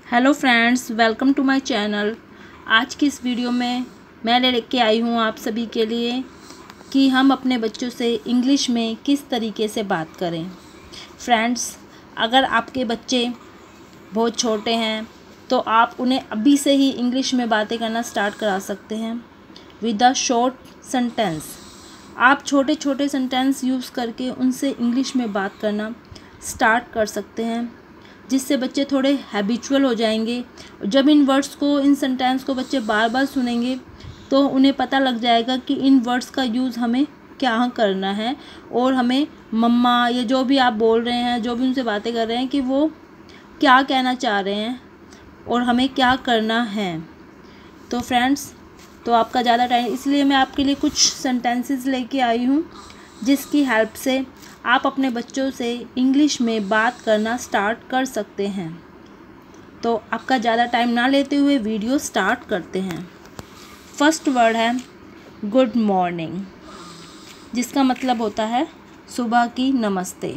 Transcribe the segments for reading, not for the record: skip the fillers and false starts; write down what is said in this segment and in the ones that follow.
Hello friends, welcome to my channel. आज की इस वीडियो में मैं लेके आई हूँ आप सभी के लिए कि हम अपने बच्चों से इंग्लिश में किस तरीके से बात करें। फ्रेंड्स, अगर आपके बच्चे बहुत छोटे हैं तो आप उन्हें अभी से ही इंग्लिश में बातें करना स्टार्ट करा सकते हैं विद अ शॉर्ट सेंटेंस। आप छोटे छोटे सेंटेंस यूज़ करके उनसे इंग्लिश में बात करना स्टार्ट कर सकते हैं, जिससे बच्चे थोड़े हैबिचुअल हो जाएंगे। जब इन वर्ड्स को, इन सेंटेंस को बच्चे बार बार सुनेंगे तो उन्हें पता लग जाएगा कि इन वर्ड्स का यूज़ हमें क्या करना है और हमें मम्मा या जो भी आप बोल रहे हैं, जो भी उनसे बातें कर रहे हैं, कि वो क्या कहना चाह रहे हैं और हमें क्या करना है। तो फ्रेंड्स, तो आपका ज़्यादा टाइम, इसलिए मैं आपके लिए कुछ सेंटेंसेस लेके आई हूँ जिसकी हेल्प से आप अपने बच्चों से इंग्लिश में बात करना स्टार्ट कर सकते हैं। तो आपका ज़्यादा टाइम ना लेते हुए वीडियो स्टार्ट करते हैं। फर्स्ट वर्ड है गुड मॉर्निंग, जिसका मतलब होता है सुबह की नमस्ते।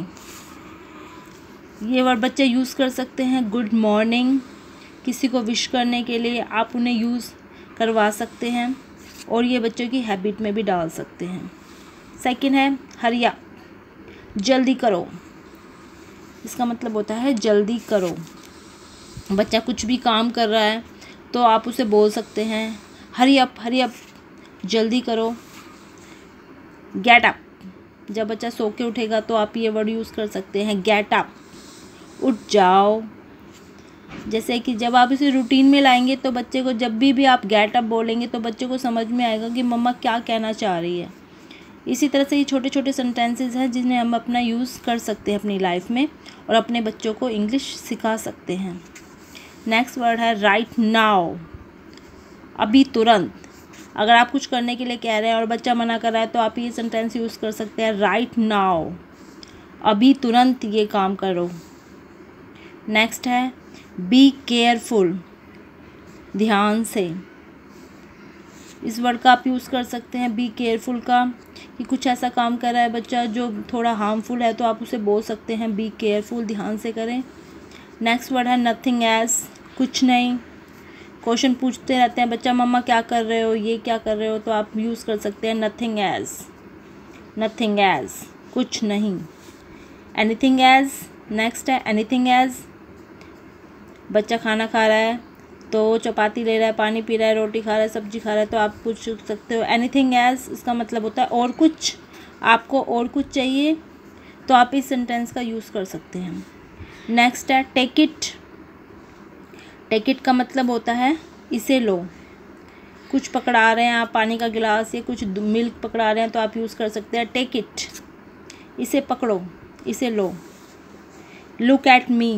ये वर्ड बच्चे यूज़ कर सकते हैं गुड मॉर्निंग। किसी को विश करने के लिए आप उन्हें यूज़ करवा सकते हैं और ये बच्चों की हैबिट में भी डाल सकते हैं। सेकंड है हरी अप, जल्दी करो। इसका मतलब होता है जल्दी करो। बच्चा कुछ भी काम कर रहा है तो आप उसे बोल सकते हैं हरी अप, जल्दी करो। गेट अप, जब बच्चा सो के उठेगा तो आप ये वर्ड यूज़ कर सकते हैं गेट अप, उठ जाओ। जैसे कि जब आप इसे रूटीन में लाएंगे तो बच्चे को जब भी आप गेट अप बोलेंगे तो बच्चे को समझ में आएगा कि मम्मा क्या कहना चाह रही है। इसी तरह से ये छोटे छोटे सेंटेंसेस हैं जिन्हें हम अपना यूज़ कर सकते हैं अपनी लाइफ में और अपने बच्चों को इंग्लिश सिखा सकते हैं। नेक्स्ट वर्ड है राइट नाउ, अभी तुरंत। अगर आप कुछ करने के लिए कह रहे हैं और बच्चा मना कर रहा है तो आप ये सेंटेंस यूज़ कर सकते हैं राइट नाउ, अभी तुरंत ये काम करो। नेक्स्ट है बी केयरफुल, ध्यान से। इस वर्ड का आप यूज़ कर सकते हैं बी केयरफुल का, कि कुछ ऐसा काम कर रहा है बच्चा जो थोड़ा हार्मफुल है तो आप उसे बोल सकते हैं बी केयरफुल, ध्यान से करें। नेक्स्ट वर्ड है नथिंग एल्स, कुछ नहीं। क्वेश्चन पूछते रहते हैं बच्चा मम्मा क्या कर रहे हो, ये क्या कर रहे हो, तो आप यूज़ कर सकते हैं नथिंग एल्स, कुछ नहीं। एनीथिंग एल्स, नेक्स्ट है एनीथिंग एल्स। बच्चा खाना खा रहा है तो चपाती ले रहा है, पानी पी रहा है, रोटी खा रहा है, सब्जी खा रहा है, तो आप पूछ सकते हो एनीथिंग एल्स। इसका मतलब होता है और कुछ, आपको और कुछ चाहिए तो आप इस सेंटेंस का यूज़ कर सकते हैं। नेक्स्ट है टेक इट। टेक इट का मतलब होता है इसे लो। कुछ पकड़ा रहे हैं आप, पानी का गिलास या कुछ मिल्क पकड़ा रहे हैं तो आप यूज़ कर सकते हैं टेक इट, इसे पकड़ो, इसे लो। लुक एट मी,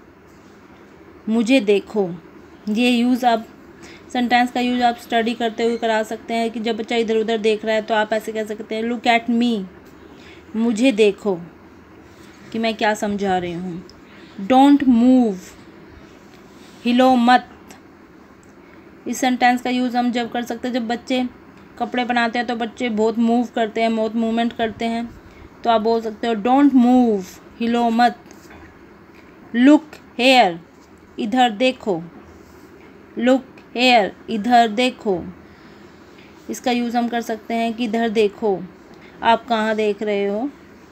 मुझे देखो। ये यूज़ आप, सेंटेंस का यूज़ आप स्टडी करते हुए करा सकते हैं कि जब बच्चा इधर उधर देख रहा है तो आप ऐसे कह सकते हैं लुक एट मी, मुझे देखो कि मैं क्या समझा रही हूँ। डोंट मूव, हिलो मत। इस सेंटेंस का यूज़ हम जब कर सकते हैं जब बच्चे कपड़े बनाते हैं तो बच्चे बहुत मूव करते हैं, बहुत मूवमेंट करते हैं, तो आप बोल सकते हो डोंट मूव, हिलो मत। लुक हेयर, इधर देखो। लुक हेयर, इधर देखो। इसका यूज़ हम कर सकते हैं कि इधर देखो, आप कहाँ देख रहे हो।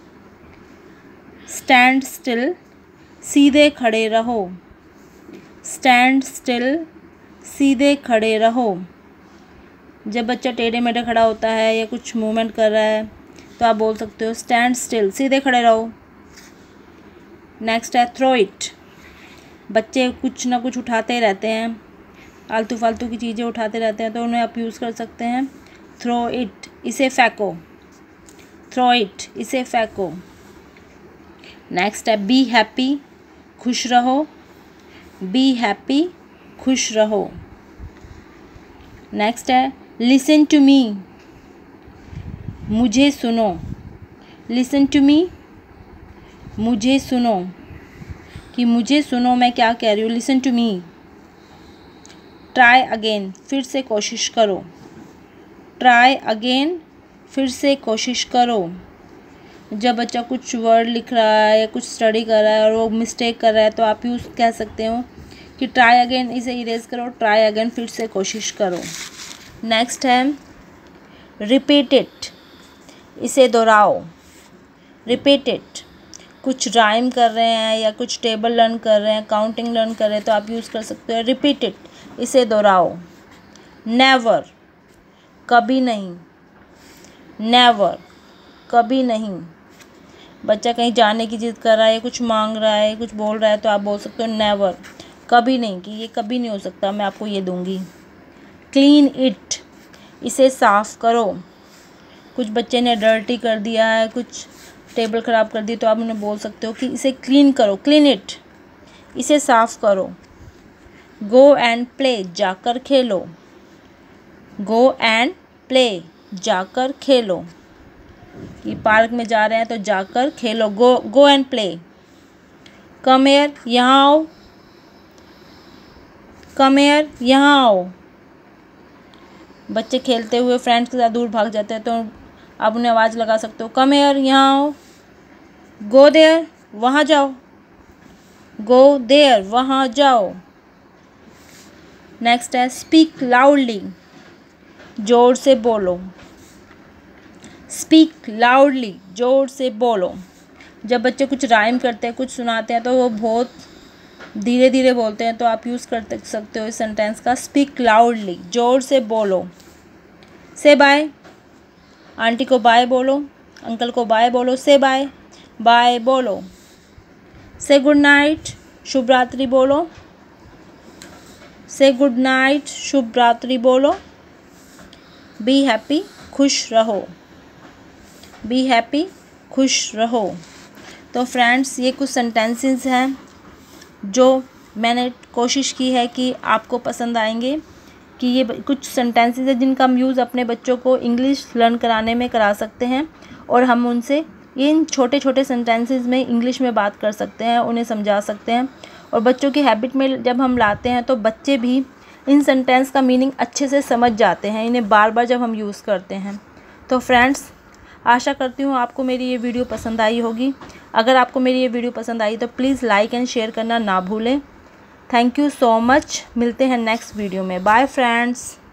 स्टैंड स्टिल, सीधे खड़े रहो। स्टैंड स्टिल, सीधे खड़े रहो। जब बच्चा टेढ़े मेढ़े खड़ा होता है या कुछ मूवमेंट कर रहा है तो आप बोल सकते हो स्टैंड स्टिल, सीधे खड़े रहो। नेक्स्ट है थ्रो इट। बच्चे कुछ ना कुछ उठाते रहते हैं, आलतू फालतू की चीज़ें उठाते रहते हैं तो उन्हें आप यूज़ कर सकते हैं थ्रो इट, इसे फेंको। थ्रो इट, इसे फेंको। नेक्स्ट है बी हैप्पी, खुश रहो। बी हैप्पी, खुश रहो। नेक्स्ट है लिसन टू मी, मुझे सुनो। लिसन टू मी, मुझे सुनो, कि मुझे सुनो मैं क्या कह रही हूँ। Listen to me. Try again, फिर से कोशिश करो। ट्राई अगेन, फिर से कोशिश करो। जब बच्चा कुछ वर्ड लिख रहा है या कुछ स्टडी कर रहा है और वो मिस्टेक कर रहा है तो आप यूज़ कह सकते हो कि ट्राई अगेन, इसे इरेज करो, ट्राई अगेन, फिर से कोशिश करो। नेक्स्ट है रिपीट इट, इसे दोहराओ। रिपीट इट, कुछ राइम कर रहे हैं या कुछ टेबल लर्न कर रहे हैं, काउंटिंग लर्न कर रहे हैं तो आप यूज़ कर सकते हो रिपीट इट, इसे दोहराओ। नेवर, कभी नहीं। नेवर, कभी नहीं। बच्चा कहीं जाने की जिद कर रहा है, कुछ मांग रहा है, कुछ बोल रहा है तो आप बोल सकते हो नेवर, कभी नहीं, कि ये कभी नहीं हो सकता, मैं आपको ये दूंगी। क्लीन इट, इसे साफ़ करो। कुछ बच्चे ने डर्टी कर दिया है, कुछ टेबल ख़राब कर दी तो आप उन्हें बोल सकते हो कि इसे क्लीन करो, क्लीन इट, इसे साफ़ करो। गो एंड प्ले, जाकर खेलो। गो एंड प्ले, जाकर खेलो, कि पार्क में जा रहे हैं तो जाकर खेलो। Go and play. Come here, यहाँ आओ। कम हियर, यहाँ आओ। बच्चे खेलते हुए फ्रेंड्स के साथ दूर भाग जाते हैं तो आप उन्हें आवाज़ लगा सकते हो, कम हियर, यहाँ आओ। गो देयर, वहाँ जाओ। गो देयर, वहाँ जाओ। नेक्स्ट है स्पीक लाउडली, जोर से बोलो। स्पीक लाउडली, जोर से बोलो। जब बच्चे कुछ राइम करते हैं, कुछ सुनाते हैं तो वो बहुत धीरे धीरे बोलते हैं तो आप यूज़ कर सकते हो इस सेंटेंस का, स्पीक लाउडली, जोर से बोलो। से बाय, आंटी को बाय बोलो, अंकल को बाय बोलो, से बाय, बाय बोलो। से गुड नाइट, शुभ रात्रि बोलो। से गुड नाइट, शुभ रात्रि बोलो। बी हैप्पी, खुश रहो। बी हैप्पी, खुश रहो। तो फ्रेंड्स, ये कुछ सेंटेंसेस हैं जो मैंने कोशिश की है कि आपको पसंद आएंगे, कि ये कुछ सेंटेंसेस हैं जिनका हम यूज़ अपने बच्चों को इंग्लिश लर्न कराने में करा सकते हैं और हम उनसे इन छोटे छोटे सेंटेंसेस में इंग्लिश में बात कर सकते हैं, उन्हें समझा सकते हैं। और बच्चों की हैबिट में जब हम लाते हैं तो बच्चे भी इन सेंटेंस का मीनिंग अच्छे से समझ जाते हैं, इन्हें बार बार जब हम यूज़ करते हैं। तो फ्रेंड्स, आशा करती हूँ आपको मेरी ये वीडियो पसंद आई होगी। अगर आपको मेरी ये वीडियो पसंद आई तो प्लीज़ लाइक एंड शेयर करना ना भूलें। Thank you so much. मिलते हैं नेक्स्ट वीडियो में। Bye friends.